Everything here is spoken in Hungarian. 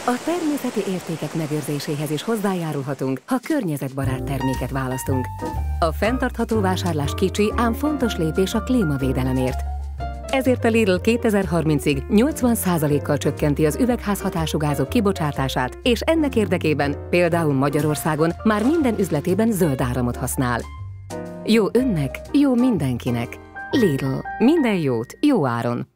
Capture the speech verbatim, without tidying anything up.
A természeti értékek megőrzéséhez is hozzájárulhatunk, ha környezetbarát terméket választunk. A fenntartható vásárlás kicsi, ám fontos lépés a klímavédelemért. Ezért a Lidl kétezer-harmincig nyolcvan százalékkal csökkenti az üvegházhatású gázok kibocsátását, és ennek érdekében például Magyarországon már minden üzletében zöld áramot használ. Jó önnek, jó mindenkinek. Lidl. Minden jót, jó áron.